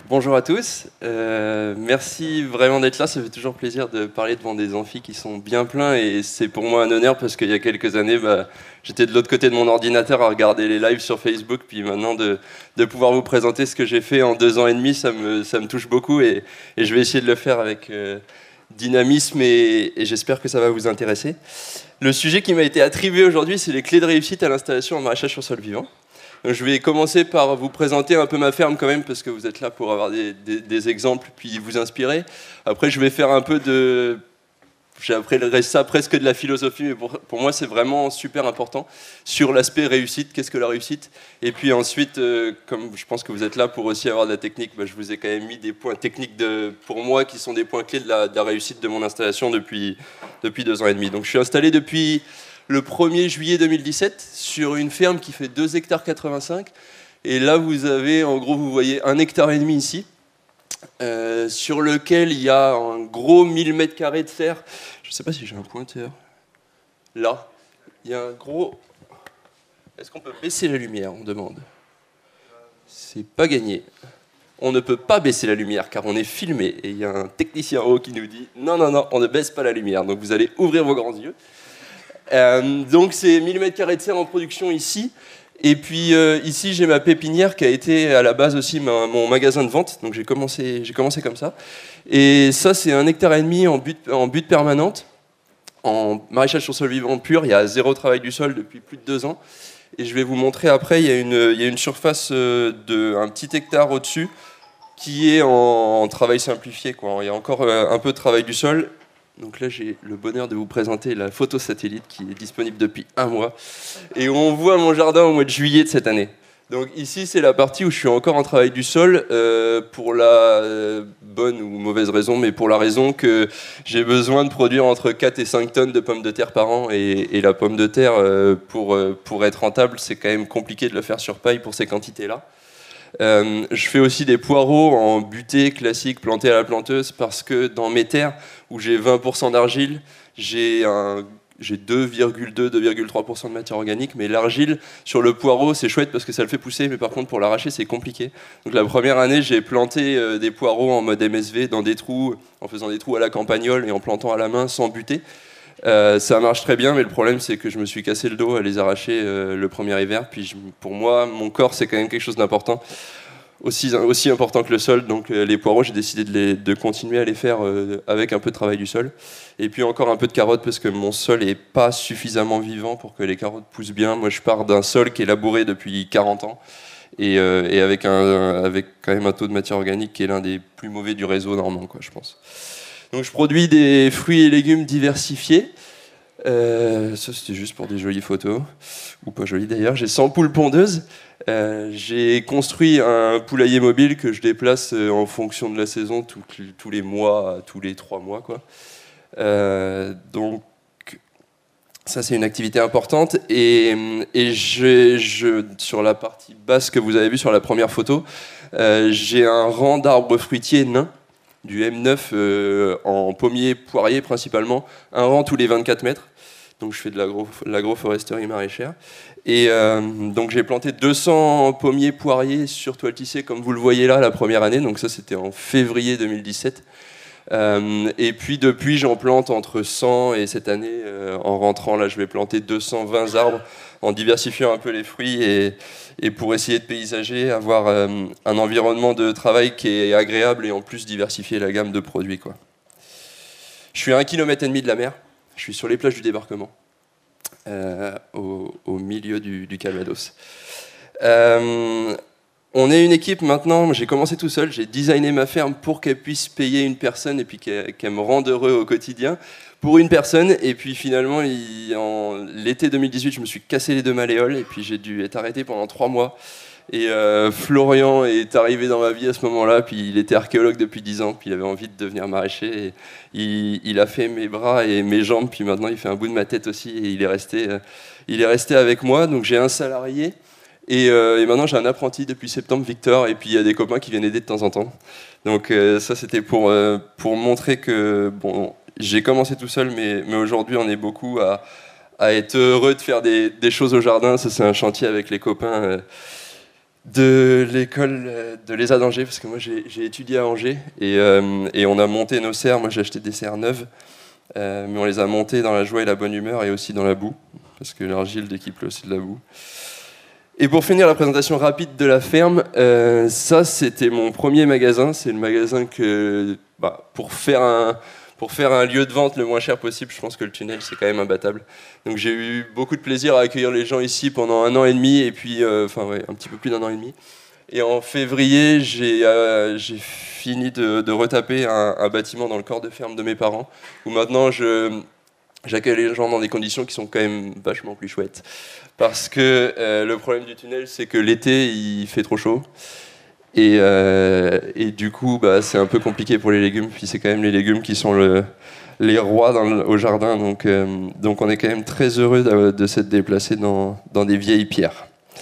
Bonjour à tous, merci vraiment d'être là, ça fait toujours plaisir de parler devant des amphis qui sont bien pleins et c'est pour moi un honneur parce qu'il y a quelques années j'étais de l'autre côté de mon ordinateur à regarder les lives sur Facebook, puis maintenant de pouvoir vous présenter ce que j'ai fait en 2 ans et demi, ça me touche beaucoup et je vais essayer de le faire avec dynamisme et j'espère que ça va vous intéresser. Le sujet qui m'a été attribué aujourd'hui, c'est les clés de réussite à l'installation en maraîchage sur sol vivant. Donc, je vais commencer par vous présenter un peu ma ferme quand même, parce que vous êtes là pour avoir des exemples, puis vous inspirer. Après, je vais faire un peu de... J'appellerais ça presque de la philosophie, mais pour moi, c'est vraiment super important sur l'aspect réussite. Qu'est-ce que la réussite? Et puis ensuite, comme je pense que vous êtes là pour aussi avoir de la technique, je vous ai quand même mis des points techniques pour moi qui sont des points clés de la réussite de mon installation depuis 2 ans et demi. Donc, je suis installé depuis le 1er juillet 2017 sur une ferme qui fait 2 hectares 85. Et là, vous avez, en gros, vous voyez 1,5 hectare ici. Sur lequel il y a un gros 1000 mètres carrés de serre. Je ne sais pas si j'ai un pointeur. Là, il y a un gros... Est-ce qu'on peut baisser la lumière, on demande? C'est pas gagné. On ne peut pas baisser la lumière car on est filmé. Et il y a un technicien en haut qui nous dit non, non, non, on ne baisse pas la lumière. Donc vous allez ouvrir vos grands yeux. Donc c'est 1000 mètres carrés de serre en production ici. Et puis ici j'ai ma pépinière qui a été à la base aussi mon magasin de vente, donc j'ai commencé comme ça. Et ça c'est 1,5 hectare en butte permanente, en maraîchage sur sol vivant pur, il y a 0 travail du sol depuis plus de 2 ans. Et je vais vous montrer après, il y a une surface d'un petit hectare au-dessus qui est en travail simplifié, quoi. Il y a encore un peu de travail du sol. Donc là, j'ai le bonheur de vous présenter la photo satellite qui est disponible depuis 1 mois. Et on voit mon jardin au mois de juillet de cette année. Donc ici, c'est la partie où je suis encore en travail du sol, pour la bonne ou mauvaise raison, mais pour la raison que j'ai besoin de produire entre 4 et 5 tonnes de pommes de terre par an. Et la pomme de terre, pour être rentable, c'est quand même compliqué de le faire sur paille pour ces quantités-là. Je fais aussi des poireaux en butée classique plantés à la planteuse parce que dans mes terres où j'ai 20% d'argile, j'ai 2,3% de matière organique, mais l'argile sur le poireau c'est chouette parce que ça le fait pousser, mais par contre pour l'arracher c'est compliqué. Donc la première année j'ai planté des poireaux en mode MSV dans des trous, en faisant des trous à la campagnole et en plantant à la main sans buter. Ça marche très bien, mais le problème c'est que je me suis cassé le dos à les arracher le premier hiver. Puis pour moi, mon corps c'est quand même quelque chose d'important, aussi important que le sol. Donc les poireaux, j'ai décidé de continuer à les faire avec un peu de travail du sol. Et puis encore un peu de carottes parce que mon sol est pas suffisamment vivant pour que les carottes poussent bien. Moi, je pars d'un sol qui est labouré depuis 40 ans et avec quand même un taux de matière organique qui est l'un des plus mauvais du réseau normand, quoi, je pense. Donc je produis des fruits et légumes diversifiés. Ça c'était juste pour des jolies photos, ou pas jolies d'ailleurs. J'ai 100 poules pondeuses. J'ai construit un poulailler mobile que je déplace en fonction de la saison, tous les mois, tous les 3 mois, quoi. Donc ça c'est une activité importante. Et sur la partie basse que vous avez vue sur la première photo, j'ai un rang d'arbres fruitiers nains, du M9 en pommier poirier principalement, un rang tous les 24 mètres. Donc je fais de l'agroforesterie maraîchère. Et donc j'ai planté 200 pommiers poiriers sur toile tissée comme vous le voyez là la première année. Donc ça c'était en février 2017. Et puis depuis j'en plante entre 100 et cette année en rentrant là je vais planter 220 arbres en diversifiant un peu les fruits et pour essayer de paysager, avoir un environnement de travail qui est agréable et en plus diversifier la gamme de produits, quoi. Je suis à 1,5 km de la mer, je suis sur les plages du débarquement, au milieu du Calvados. On est une équipe maintenant, j'ai commencé tout seul, j'ai designé ma ferme pour qu'elle puisse payer une personne et puis qu'elle me rende heureux au quotidien pour une personne. Et puis finalement, en l'été 2018, je me suis cassé les 2 malléoles et puis j'ai dû être arrêté pendant 3 mois. Et Florian est arrivé dans ma vie à ce moment-là, puis il était archéologue depuis 10 ans, puis il avait envie de devenir maraîcher. Et il a fait mes bras et mes jambes, puis maintenant il fait un bout de ma tête aussi et il est resté avec moi. Donc j'ai un salarié. Et maintenant j'ai un apprenti depuis septembre, Victor, et puis il y a des copains qui viennent aider de temps en temps. Donc ça c'était pour montrer que bon, j'ai commencé tout seul, mais aujourd'hui on est beaucoup à être heureux de faire des choses au jardin. Ça c'est un chantier avec les copains de l'école de l'ESA d'Angers, parce que moi j'ai étudié à Angers, et on a monté nos serres. Moi j'ai acheté des serres neuves, mais on les a montées dans la joie et la bonne humeur, et aussi dans la boue, parce que l'argile décuple aussi de la boue. Et pour finir la présentation rapide de la ferme, ça c'était mon premier magasin. C'est le magasin que, pour faire un lieu de vente le moins cher possible, je pense que le tunnel c'est quand même imbattable. Donc j'ai eu beaucoup de plaisir à accueillir les gens ici pendant 1 an et demi, et puis un petit peu plus d'1 an et demi. Et en février, j'ai fini de retaper un bâtiment dans le corps de ferme de mes parents, où maintenant j'accueille les gens dans des conditions qui sont quand même vachement plus chouettes. Parce que le problème du tunnel, c'est que l'été, il fait trop chaud. Et du coup, c'est un peu compliqué pour les légumes. Puis c'est quand même les légumes qui sont les rois au jardin. Donc on est quand même très heureux de s'être déplacé dans des vieilles pierres.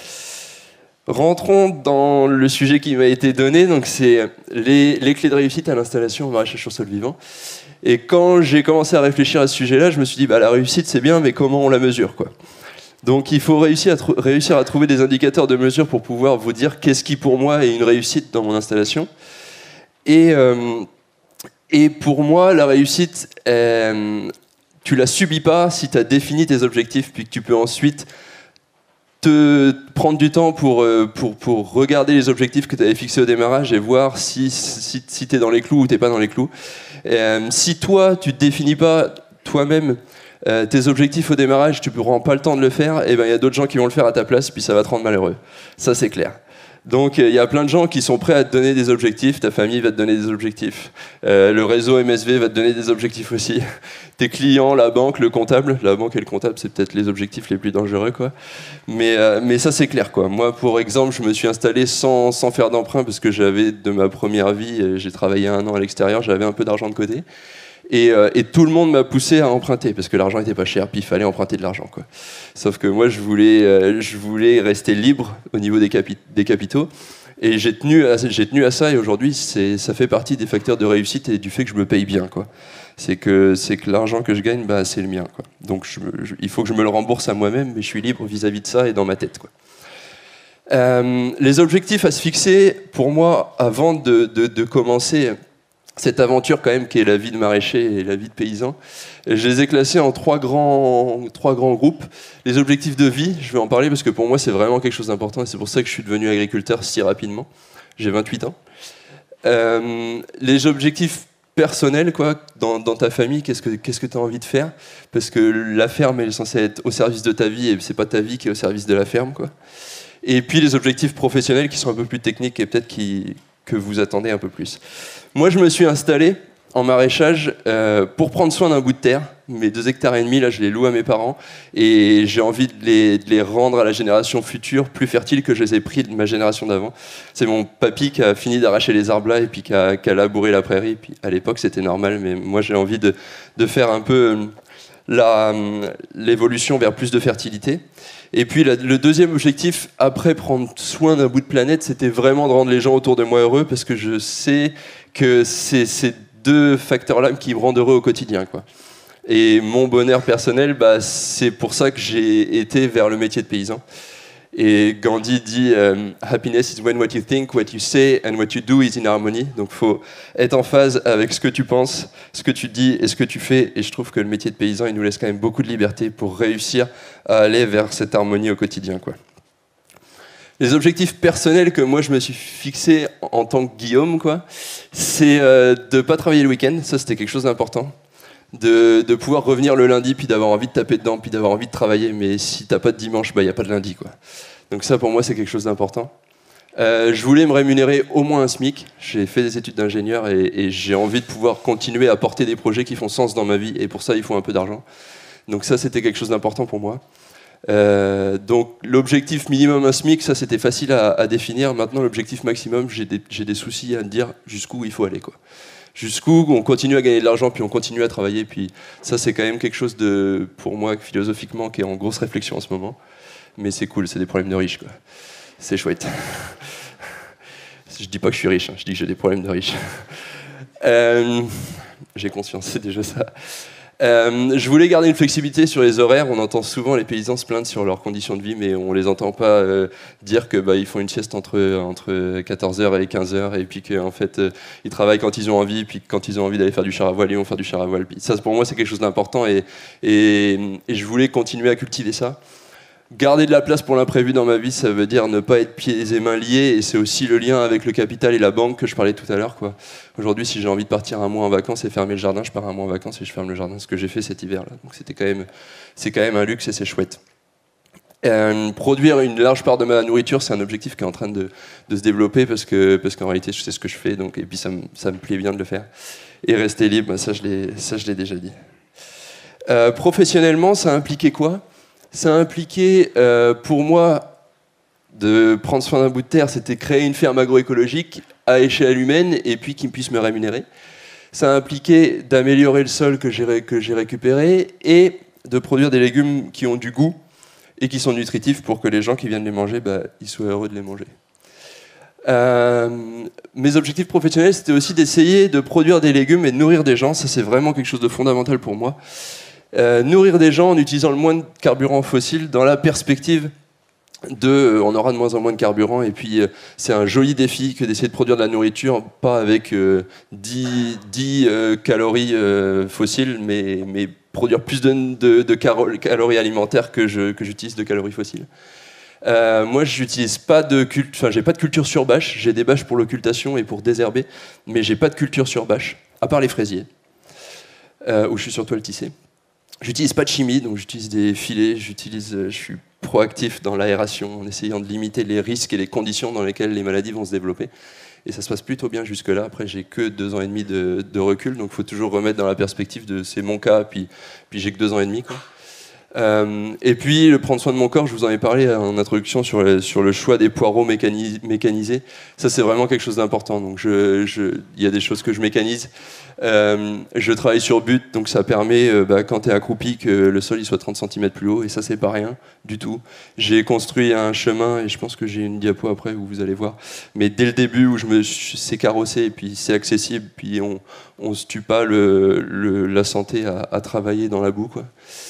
Rentrons dans le sujet qui m'a été donné. Donc c'est les clés de réussite à l'installation en maraîchage sur sol vivant. Et quand j'ai commencé à réfléchir à ce sujet-là, je me suis dit, la réussite, c'est bien, mais comment on la mesure, quoi ? Donc il faut réussir à trouver des indicateurs de mesure pour pouvoir vous dire qu'est-ce qui, pour moi, est une réussite dans mon installation. Et pour moi, la réussite, tu la subis pas si tu as défini tes objectifs, puis que tu peux ensuite te prendre du temps pour regarder les objectifs que tu avais fixés au démarrage et voir si tu es dans les clous ou tu n'es pas dans les clous. Si toi, tu ne définis pas toi-même tes objectifs au démarrage, tu ne prends pas le temps de le faire, et il y a d'autres gens qui vont le faire à ta place, puis ça va te rendre malheureux. Ça, c'est clair. Donc, il y a plein de gens qui sont prêts à te donner des objectifs, ta famille va te donner des objectifs, le réseau MSV va te donner des objectifs aussi, tes clients, la banque, le comptable. La banque et le comptable, c'est peut-être les objectifs les plus dangereux, quoi. Mais ça, c'est clair, quoi. Moi, pour exemple, je me suis installé sans faire d'emprunt, parce que j'avais, de ma première vie, j'ai travaillé 1 an à l'extérieur, j'avais un peu d'argent de côté. Et tout le monde m'a poussé à emprunter parce que l'argent était pas cher, puis il fallait emprunter de l'argent, quoi. Sauf que moi je voulais rester libre au niveau des capitaux, et j'ai tenu à ça, et aujourd'hui ça fait partie des facteurs de réussite et du fait que je me paye bien, quoi. C'est que l'argent que je gagne, c'est le mien, quoi. Donc il faut que je me le rembourse à moi-même, mais je suis libre vis-à-vis de ça et dans ma tête, quoi. Les objectifs à se fixer, pour moi, avant de commencer cette aventure quand même qui est la vie de maraîcher et la vie de paysan, je les ai classés en 3 grands groupes. Les objectifs de vie, je vais en parler parce que pour moi c'est vraiment quelque chose d'important, et c'est pour ça que je suis devenu agriculteur si rapidement. J'ai 28 ans. Les objectifs personnels, quoi, dans ta famille, qu'est-ce que tu as envie de faire ? Parce que la ferme elle est censée être au service de ta vie, et c'est pas ta vie qui est au service de la ferme, quoi. Et puis les objectifs professionnels qui sont un peu plus techniques et peut-être que vous attendez un peu plus. Moi, je me suis installé en maraîchage pour prendre soin d'un bout de terre. Mes 2,5 hectares, là, je les loue à mes parents, et j'ai envie de les rendre à la génération future plus fertiles que je les ai pris de ma génération d'avant. C'est mon papy qui a fini d'arracher les arbres là et puis qui a labouré la prairie. Puis à l'époque, c'était normal, mais moi, j'ai envie de faire un peu l'évolution vers plus de fertilité. Et puis le deuxième objectif, après prendre soin d'un bout de planète, c'était vraiment de rendre les gens autour de moi heureux, parce que je sais que c'est ces 2 facteurs-là qui me rendent heureux au quotidien, quoi. Et mon bonheur personnel, c'est pour ça que j'ai été vers le métier de paysan. Et Gandhi dit Happiness is when what you think, what you say and what you do is in harmony. Donc il faut être en phase avec ce que tu penses, ce que tu dis et ce que tu fais. Et je trouve que le métier de paysan, il nous laisse quand même beaucoup de liberté pour réussir à aller vers cette harmonie au quotidien, quoi. Les objectifs personnels que moi je me suis fixé en tant que Guillaume, quoi, c'est de ne pas travailler le week-end. Ça, c'était quelque chose d'important. De pouvoir revenir le lundi, puis d'avoir envie de taper dedans, puis d'avoir envie de travailler. Mais si t'as pas de dimanche, il n'y a pas de lundi, quoi. Donc ça, pour moi, c'est quelque chose d'important. Je voulais me rémunérer au moins un SMIC. J'ai fait des études d'ingénieur, et j'ai envie de pouvoir continuer à porter des projets qui font sens dans ma vie. Et pour ça, il faut un peu d'argent. Donc ça, c'était quelque chose d'important pour moi. Donc l'objectif minimum un SMIC, ça c'était facile à définir. Maintenant l'objectif maximum, j'ai des soucis à me dire jusqu'où il faut aller, quoi. Jusqu'où on continue à gagner de l'argent, puis on continue à travailler, puis ça c'est quand même quelque chose de, pour moi philosophiquement, qui est en grosse réflexion en ce moment. Mais c'est cool, c'est des problèmes de riches, quoi. C'est chouette. Je dis pas que je suis riche, hein, je dis que j'ai des problèmes de riches. J'ai conscience, c'est déjà ça. Je voulais garder une flexibilité sur les horaires. On entend souvent les paysans se plaindre sur leurs conditions de vie, mais on les entend pas dire que ils font une sieste entre 14h et 15h, et puis qu'en fait ils travaillent quand ils ont envie, puis quand ils ont envie d'aller faire du char à voile, ils vont faire du char à voile. Ça, pour moi, c'est quelque chose d'important, et je voulais continuer à cultiver ça. Garder de la place pour l'imprévu dans ma vie, ça veut dire ne pas être pieds et mains liés, et c'est aussi le lien avec le capital et la banque que je parlais tout à l'heure, quoi. Aujourd'hui, si j'ai envie de partir un mois en vacances et fermer le jardin, je pars un mois en vacances et je ferme le jardin, ce que j'ai fait cet hiver-là. Donc c'est quand même un luxe et c'est chouette. Produire une large part de ma nourriture, c'est un objectif qui est en train de se développer parce qu'en réalité, je sais ce que je fais, donc, et puis ça me plaît bien de le faire. Et rester libre, ça je l'ai déjà dit. Professionnellement, ça a impliqué quoi ? Ça a impliqué, pour moi, de prendre soin d'un bout de terre, c'était créer une ferme agroécologique à échelle humaine et puis qui puisse me rémunérer. Ça a impliqué d'améliorer le sol que j'ai récupéré et de produire des légumes qui ont du goût et qui sont nutritifs pour que les gens qui viennent les manger, ils soient heureux de les manger. Mes objectifs professionnels, c'était aussi d'essayer de produire des légumes et de nourrir des gens. Ça, c'est vraiment quelque chose de fondamental pour moi. Nourrir des gens en utilisant le moins de carburant fossile dans la perspective on aura de moins en moins de carburant, et puis c'est un joli défi que d'essayer de produire de la nourriture, pas avec 10 calories fossiles, mais produire plus de calories alimentaires que j'utilise de calories fossiles. Moi, j'utilise pas j'ai pas de culture sur bâche. J'ai des bâches pour l'occultation et pour désherber, mais j'ai pas de culture sur bâche, à part les fraisiers, où je suis sur toile tissée. J'utilise pas de chimie, donc j'utilise des filets, je suis proactif dans l'aération en essayant de limiter les risques et les conditions dans lesquelles les maladies vont se développer. Et ça se passe plutôt bien jusque-là. Après, j'ai que 2 ans et demi de recul, donc il faut toujours remettre dans la perspective de c'est mon cas, puis j'ai que 2 ans et demi, quoi. Et puis, le prendre soin de mon corps, je vous en ai parlé en introduction sur le choix des poireaux mécanisés. Ça, c'est vraiment quelque chose d'important. Donc, il y a des choses que je mécanise. Je travaille sur but, donc ça permet, quand tu es accroupi, que le sol il soit 30 cm plus haut, et ça, c'est pas rien du tout. J'ai construit un chemin, et je pense que j'ai une diapo après où vous allez voir. Mais dès le début, où c'est carrossé, et puis c'est accessible, puis on se tue pas la santé à travailler dans la boue, quoi.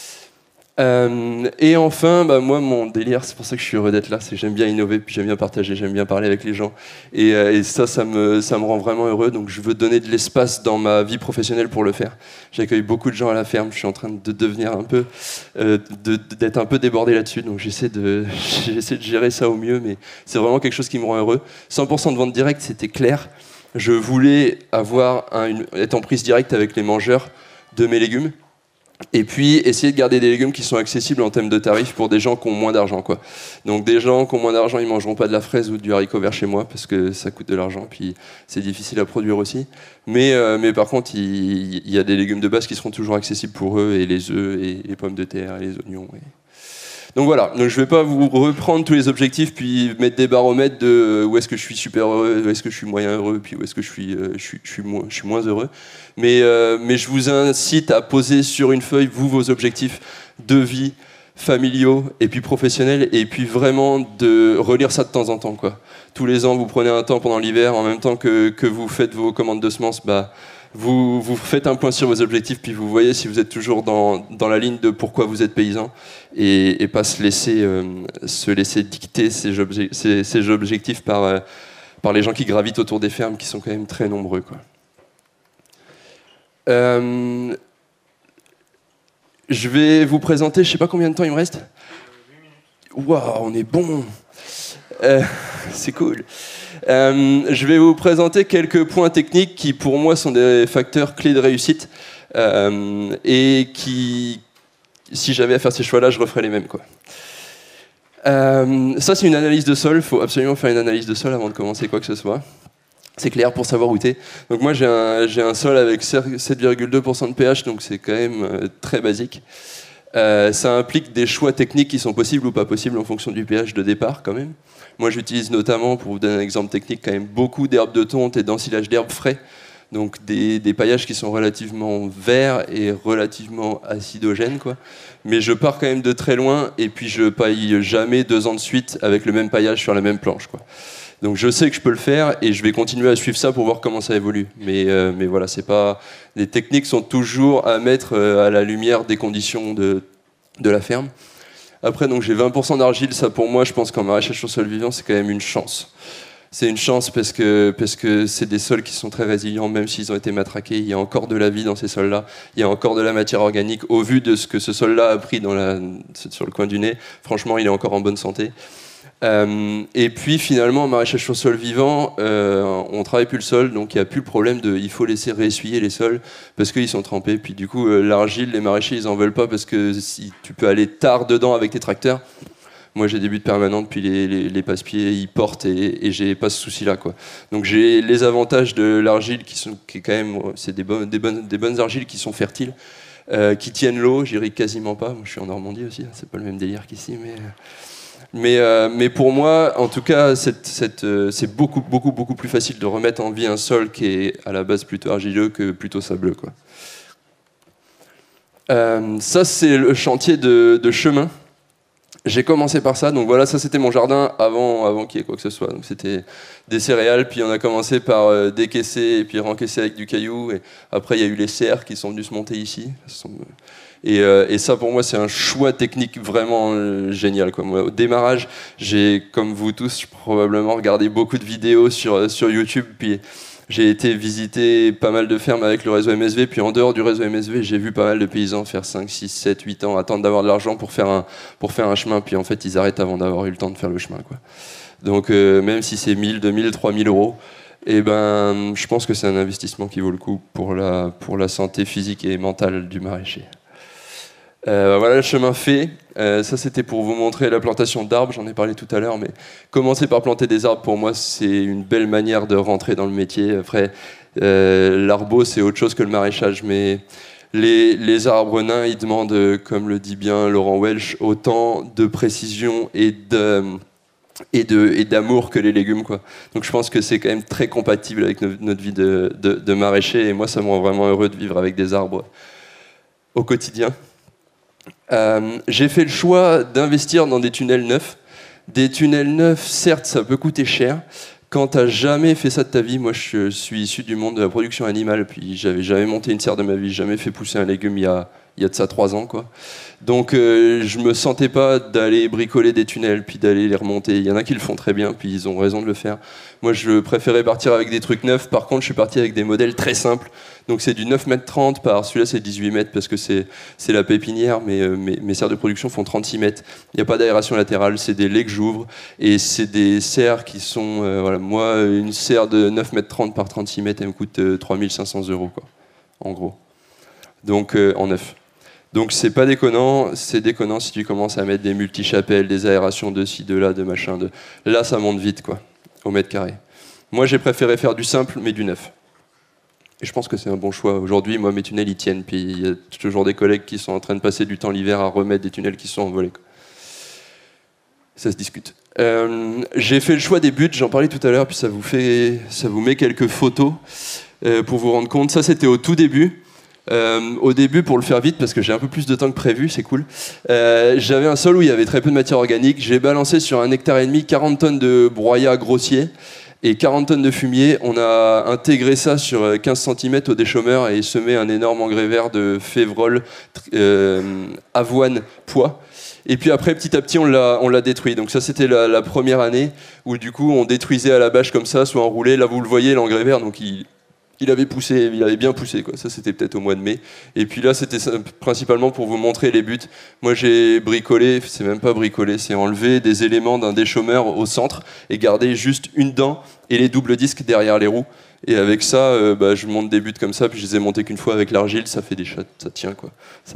Et enfin, moi, mon délire, c'est pour ça que je suis heureux d'être là, c'est que j'aime bien innover, puis j'aime bien partager, j'aime bien parler avec les gens, et ça me rend vraiment heureux. Donc je veux donner de l'espace dans ma vie professionnelle pour le faire. J'accueille beaucoup de gens à la ferme, je suis en train de devenir d'être un peu débordé là-dessus, donc j'essaie de gérer ça au mieux, mais c'est vraiment quelque chose qui me rend heureux. 100% de vente directe, c'était clair. Je voulais être en prise directe avec les mangeurs de mes légumes. Et puis essayer de garder des légumes qui sont accessibles en termes de tarifs pour des gens qui ont moins d'argent, quoi. Donc des gens qui ont moins d'argent, ils mangeront pas de la fraise ou du haricot vert chez moi parce que ça coûte de l'argent, puis c'est difficile à produire aussi. Mais par contre, il y a des légumes de base qui seront toujours accessibles pour eux, et les œufs, et les pommes de terre, et les oignons. Donc voilà, donc je vais pas vous reprendre tous les objectifs puis mettre des baromètres de où est-ce que je suis super heureux, où est-ce que je suis moyen heureux, puis où est-ce que je suis moins heureux. Mais je vous incite à poser sur une feuille vos objectifs de vie, familiaux et puis professionnels, et puis vraiment de relire ça de temps en temps, quoi. Tous les ans, vous prenez un temps pendant l'hiver, en même temps que vous faites vos commandes de semences, vous faites un point sur vos objectifs, puis vous voyez si vous êtes toujours dans la ligne de pourquoi vous êtes paysan, et pas se laisser dicter ces objectifs par les gens qui gravitent autour des fermes, qui sont quand même très nombreux, quoi. Je vais vous présenter, je sais pas combien de temps il me reste. 8 minutes. Waouh, on est bon. C'est cool. Je vais vous présenter quelques points techniques qui, pour moi, sont des facteurs clés de réussite, et qui, si j'avais à faire ces choix-là, je referais les mêmes, quoi. Ça, c'est une analyse de sol. Il faut absolument faire une analyse de sol avant de commencer quoi que ce soit. C'est clair, pour savoir où t'es. Donc moi, j'ai un sol avec 7,2% de pH, donc c'est quand même très basique. Ça implique des choix techniques qui sont possibles ou pas possibles en fonction du pH de départ, quand même. Moi, j'utilise notamment, pour vous donner un exemple technique, quand même beaucoup d'herbes de tonte et d'ensilage d'herbes frais. Donc des paillages qui sont relativement verts et relativement acidogènes, quoi. Mais je pars quand même de très loin, et puis je paille jamais 2 ans de suite avec le même paillage sur la même planche, quoi. Donc je sais que je peux le faire et je vais continuer à suivre ça pour voir comment ça évolue. Mais voilà, c'est pas... Les techniques sont toujours à mettre à la lumière des conditions de la ferme. Après, donc j'ai 20% d'argile. Ça, pour moi, je pense qu'en maraîchage sur sol vivant, c'est quand même une chance. C'est une chance parce que c'est des sols qui sont très résilients, même s'ils ont été matraqués. Il y a encore de la vie dans ces sols-là. Il y a encore de la matière organique. Au vu de ce que ce sol-là a pris sur le coin du nez, franchement, il est encore en bonne santé. Et puis finalement, en maraîchage sur sol vivant, on travaille plus le sol, donc il n'y a plus le problème il faut laisser réessuyer les sols parce qu'ils sont trempés. Puis du coup, l'argile, les maraîchers, ils en veulent pas parce que si tu peux aller tard dedans avec tes tracteurs. Moi, j'ai des buttes permanentes, puis les passe-pieds, ils portent et j'ai pas ce souci-là, quoi. Donc, j'ai les avantages de l'argile qui est quand même, c'est des bonnes argiles qui sont fertiles, qui tiennent l'eau. J'irrigue quasiment pas. Moi, je suis en Normandie aussi. C'est pas le même délire qu'ici, mais pour moi, en tout cas, c'est beaucoup plus facile de remettre en vie un sol qui est à la base plutôt argileux que plutôt sableux, quoi. Ça, c'est le chantier de chemin. J'ai commencé par ça, donc voilà, ça c'était mon jardin avant qu'il y ait quoi que ce soit. Donc c'était des céréales, puis on a commencé par décaisser et puis rencaisser avec du caillou. Et après, il y a eu les serres qui sont venues se monter ici. Et ça, pour moi, c'est un choix technique vraiment génial, quoi. Moi, au démarrage, j'ai, comme vous tous, probablement regardé beaucoup de vidéos sur YouTube, puis j'ai été visiter pas mal de fermes avec le réseau MSV, puis en dehors du réseau MSV, j'ai vu pas mal de paysans faire 5, 6, 7, 8 ans, attendre d'avoir de l'argent pour faire un chemin, puis en fait, ils arrêtent avant d'avoir eu le temps de faire le chemin, quoi. Donc, même si c'est 1000, 2000, 3000 euros, eh ben, je pense que c'est un investissement qui vaut le coup pour la santé physique et mentale du maraîcher. Voilà le chemin fait. Ça, c'était pour vous montrer la plantation d'arbres. J'en ai parlé tout à l'heure, mais commencer par planter des arbres, pour moi, c'est une belle manière de rentrer dans le métier. Après, l'arbo, c'est autre chose que le maraîchage, mais les arbres nains, ils demandent, comme le dit bien Laurent Welch, autant de précision et d'amour que les légumes, quoi. Donc je pense que c'est quand même très compatible avec notre vie de maraîcher, et moi, ça me rend vraiment heureux de vivre avec des arbres au quotidien. J'ai fait le choix d'investir dans des tunnels neufs. Des tunnels neufs, certes, ça peut coûter cher. Quand tu n'as jamais fait ça de ta vie, moi je suis issu du monde de la production animale, puis j'avais jamais monté une serre de ma vie, jamais fait pousser un légume il y a de ça 3 ans, quoi. Donc je me sentais pas d'aller bricoler des tunnels, puis d'aller les remonter. Il y en a qui le font très bien, puis ils ont raison de le faire. Moi je préférais partir avec des trucs neufs. Par contre, je suis parti avec des modèles très simples. Donc c'est du 9,30 m par, celui-là c'est 18 mètres parce que c'est la pépinière, mais mes serres de production font 36 mètres. Il n'y a pas d'aération latérale, c'est des laits que j'ouvre, et c'est des serres qui sont, voilà, moi une serre de 9,30 m par 36 mètres, elle me coûte 3500 €, quoi, en gros. Donc en neuf. Donc c'est pas déconnant, c'est déconnant si tu commences à mettre des multi-chapelles, des aérations de ci, de là, de machin, là ça monte vite, quoi, au mètre carré. Moi j'ai préféré faire du simple mais du neuf. Et je pense que c'est un bon choix. Aujourd'hui, moi, mes tunnels, ils tiennent. Puis il y a toujours des collègues qui sont en train de passer du temps l'hiver à remettre des tunnels qui sont envolés, quoi. Ça se discute. J'ai fait le choix des buts, j'en parlais tout à l'heure, puis ça vous met quelques photos pour vous rendre compte. Ça, c'était au tout début. Au début, pour le faire vite, parce que j'ai un peu plus de temps que prévu, c'est cool. J'avais un sol où il y avait très peu de matière organique. J'ai balancé sur 1,5 hectare 40 tonnes de broyat grossier et 40 tonnes de fumier. On a intégré ça sur 15 cm au déchômeur et semé un énorme engrais vert de févrole, avoine, pois. Et puis après, petit à petit, on l'a détruit. Donc ça, c'était la première année où du coup, on détruisait à la bâche comme ça, soit enroulé. Là, vous le voyez, l'engrais vert, donc il avait poussé, il avait bien poussé, quoi. Ça, c'était peut-être au mois de mai. Et puis là, c'était principalement pour vous montrer les buts. Moi, j'ai bricolé, c'est même pas bricolé, c'est enlever des éléments d'un déchômeur au centre et garder juste une dent et les doubles disques derrière les roues. Et avec ça, je monte des buts comme ça, puis je les ai montés qu'une fois avec l'argile, ça fait des chats, ça tient, quoi.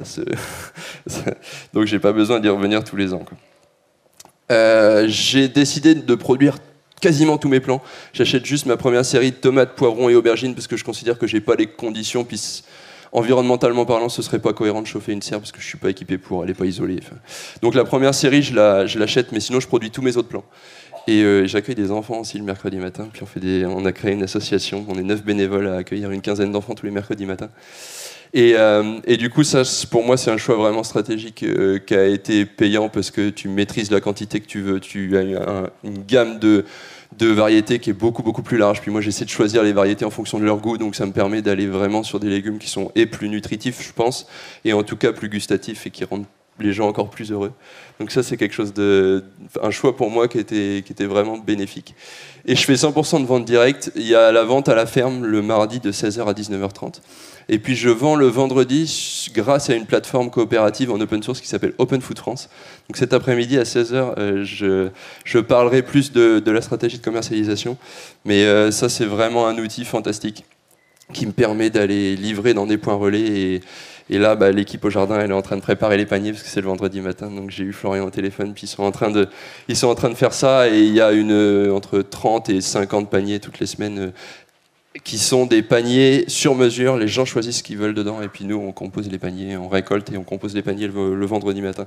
Donc j'ai pas besoin d'y revenir tous les ans, quoi. J'ai décidé de produire quasiment tous mes plants. J'achète juste ma première série de tomates, poivrons et aubergines parce que je considère que j'ai pas les conditions, puis environnementalement parlant, ce serait pas cohérent de chauffer une serre parce que je suis pas équipé pour, elle est pas isolée. Enfin. Donc la première série, je l'achète, mais sinon je produis tous mes autres plants. Et j'accueille des enfants aussi le mercredi matin, puis on a créé une association, on est 9 bénévoles à accueillir une quinzaine d'enfants tous les mercredis matins. Et du coup, ça, pour moi, c'est un choix vraiment stratégique qui a été payant parce que tu maîtrises la quantité que tu veux. Tu as une gamme de de variété qui est beaucoup beaucoup plus large. Puis moi j'essaie de choisir les variétés en fonction de leur goût, donc ça me permet d'aller vraiment sur des légumes qui sont plus nutritifs, je pense, et en tout cas plus gustatifs et qui rendent les gens encore plus heureux. Donc ça c'est quelque chose un choix pour moi qui était vraiment bénéfique. Et je fais 100% de vente directe. Il y a la vente à la ferme le mardi de 16h à 19h30. Et puis je vends le vendredi grâce à une plateforme coopérative en open source qui s'appelle Open Food France. Donc cet après-midi à 16h, je parlerai plus de la stratégie de commercialisation. Mais ça c'est vraiment un outil fantastique qui me permet d'aller livrer dans des points relais. Et là, l'équipe au jardin, elle est en train de préparer les paniers parce que c'est le vendredi matin. Donc j'ai eu Florian au téléphone, puis ils sont en train de faire ça. Et il y a entre 30 et 50 paniers toutes les semaines qui sont des paniers sur mesure. Les gens choisissent ce qu'ils veulent dedans. Et puis nous, on compose les paniers, on récolte et on compose les paniers le vendredi matin.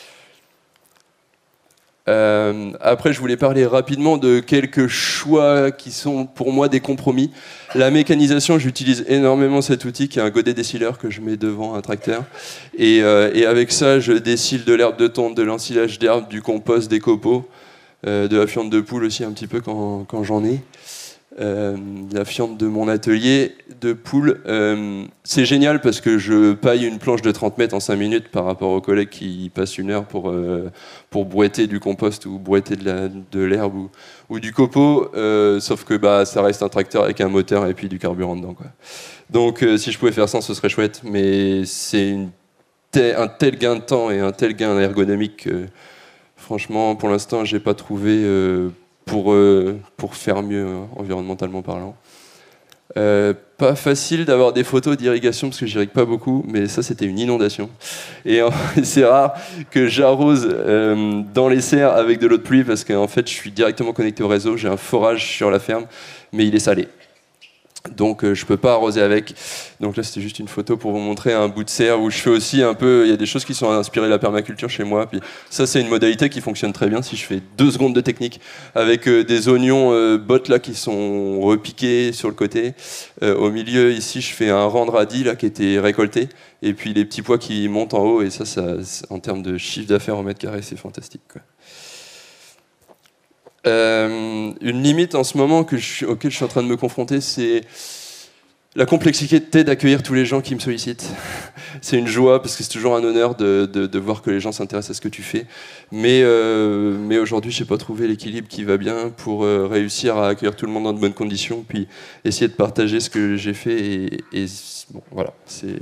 Après, je voulais parler rapidement de quelques choix qui sont pour moi des compromis. La mécanisation, j'utilise énormément cet outil qui est un godet décileur que je mets devant un tracteur. Et avec ça, je décile de l'herbe de tonte, de l'ensilage d'herbe, du compost, des copeaux, de la fiente de poule aussi un petit peu quand j'en ai. La fiente de mon atelier de poule. C'est génial parce que je paille une planche de 30 mètres en 5 minutes par rapport aux collègues qui passent 1 heure pour brouetter du compost ou brouetter de l'herbe ou du copeau, sauf que ça reste un tracteur avec un moteur et puis du carburant dedans, quoi. Donc si je pouvais faire ça, ce serait chouette, mais c'est un tel gain de temps et un tel gain ergonomique que franchement pour l'instant j'ai pas trouvé pour faire mieux environnementalement parlant. Pas facile d'avoir des photos d'irrigation parce que j'irrigue pas beaucoup, mais ça c'était une inondation. Et c'est rare que j'arrose dans les serres avec de l'eau de pluie parce qu'en fait je suis directement connecté au réseau, j'ai un forage sur la ferme, mais il est salé. Donc je peux pas arroser avec. Donc là c'était juste une photo pour vous montrer un bout de serre où je fais aussi un peu, il y a des choses qui sont inspirées de la permaculture chez moi. Puis ça c'est une modalité qui fonctionne très bien si je fais 2 secondes de technique avec des oignons bottes là qui sont repiqués sur le côté. Au milieu ici je fais un rang de radis là qui était récolté et puis les petits pois qui montent en haut et ça en termes de chiffre d'affaires au mètre carré c'est fantastique, quoi. Une limite en ce moment auquel je suis en train de me confronter, c'est la complexité d'accueillir tous les gens qui me sollicitent. C'est une joie parce que c'est toujours un honneur de voir que les gens s'intéressent à ce que tu fais. Mais aujourd'hui, je n'ai pas trouvé l'équilibre qui va bien pour réussir à accueillir tout le monde dans de bonnes conditions, puis essayer de partager ce que j'ai fait. Bon, voilà,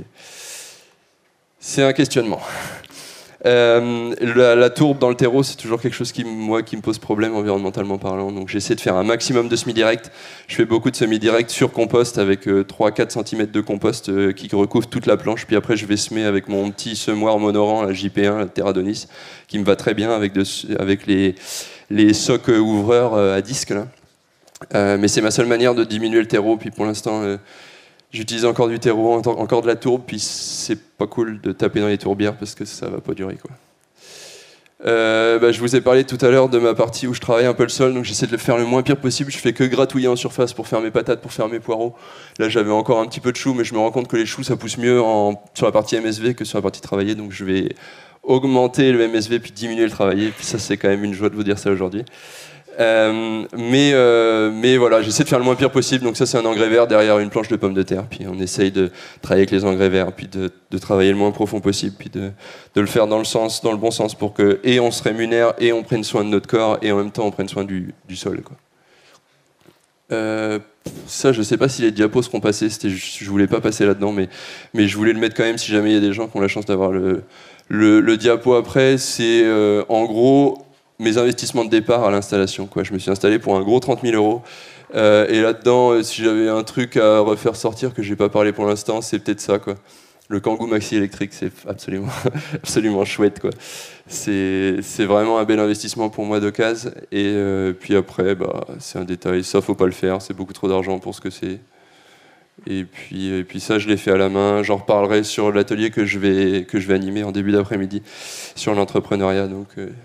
c'est un questionnement. La tourbe dans le terreau, c'est toujours quelque chose qui me pose problème environnementalement parlant. Donc j'essaie de faire un maximum de semi-direct. Je fais beaucoup de semi-direct sur compost avec 3-4 cm de compost qui recouvre toute la planche. Puis après, je vais semer avec mon petit semoir monorang, la JP1, la Terradonis, qui me va très bien avec les socs ouvreurs à disque là. Mais c'est ma seule manière de diminuer le terreau. Puis pour l'instant, j'utilise encore du terreau, encore de la tourbe, puis c'est pas cool de taper dans les tourbières parce que ça va pas durer, quoi. Je vous ai parlé tout à l'heure de ma partie où je travaille un peu le sol, donc j'essaie de le faire le moins pire possible. Je fais que gratouiller en surface pour faire mes patates, pour faire mes poireaux. Là j'avais encore un petit peu de choux, mais je me rends compte que les choux ça pousse mieux sur la partie MSV que sur la partie travaillée, donc je vais augmenter le MSV puis diminuer le travaillé. Puis ça c'est quand même une joie de vous dire ça aujourd'hui. Mais voilà, j'essaie de faire le moins pire possible. Donc ça c'est un engrais vert derrière une planche de pommes de terre. Puis on essaye de travailler avec les engrais verts, puis de travailler le moins profond possible, puis de le faire dans le bon sens pour que et on se rémunère et on prenne soin de notre corps et en même temps on prenne soin du sol, quoi. Ça je sais pas si les diapos seront passés. Je voulais pas passer là-dedans, mais je voulais le mettre quand même si jamais il y a des gens qui ont la chance d'avoir le diapo après. C'est en gros mes investissements de départ à l'installation, quoi. Je me suis installé pour un gros 30 000 €. Et là-dedans, si j'avais un truc à refaire sortir que je n'ai pas parlé pour l'instant, c'est peut-être ça, quoi. Le Kangoo Maxi électrique, c'est absolument, absolument chouette, quoi. C'est vraiment un bel investissement pour moi d'occasion. Et puis après, c'est un détail. Ça, faut pas le faire. C'est beaucoup trop d'argent pour ce que c'est. Et puis ça, je l'ai fait à la main. J'en reparlerai sur l'atelier que je vais animer en début d'après-midi sur l'entrepreneuriat. Donc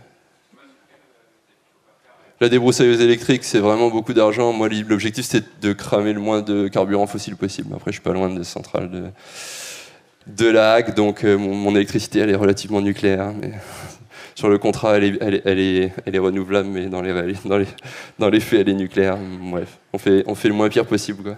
la débroussailleuse électrique, c'est vraiment beaucoup d'argent. Moi, l'objectif, c'est de cramer le moins de carburant fossile possible. Après, je suis pas loin de centrale de la Hague, donc mon électricité, elle est relativement nucléaire. Mais sur le contrat, elle est renouvelable, mais dans les faits, elle est nucléaire. Bref, on fait le moins pire possible, quoi.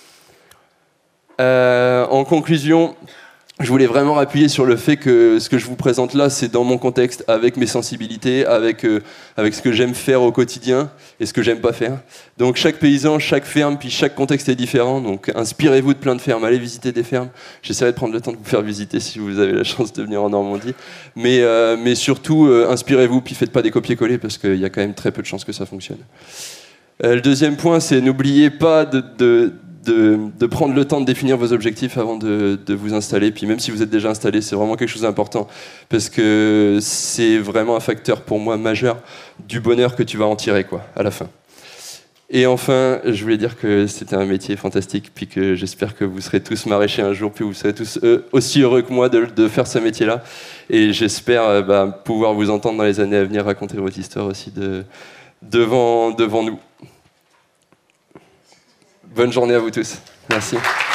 En conclusion, je voulais vraiment appuyer sur le fait que ce que je vous présente là, c'est dans mon contexte, avec mes sensibilités, avec ce que j'aime faire au quotidien et ce que j'aime pas faire. Donc chaque paysan, chaque ferme, puis chaque contexte est différent. Donc inspirez-vous de plein de fermes, allez visiter des fermes. J'essaierai de prendre le temps de vous faire visiter si vous avez la chance de venir en Normandie. Mais surtout, inspirez-vous, puis faites pas des copier-coller parce qu'il y a quand même très peu de chances que ça fonctionne. Le deuxième point, c'est n'oubliez pas de prendre le temps de définir vos objectifs avant de vous installer. Puis même si vous êtes déjà installé, c'est vraiment quelque chose d'important parce que c'est vraiment un facteur pour moi majeur du bonheur que tu vas en tirer, quoi, à la fin. Et enfin, je voulais dire que c'était un métier fantastique, puis que j'espère que vous serez tous maraîchers un jour, puis vous serez tous aussi heureux que moi de faire ce métier-là. Et j'espère pouvoir vous entendre dans les années à venir raconter votre histoire aussi devant nous. Bonne journée à vous tous. Merci.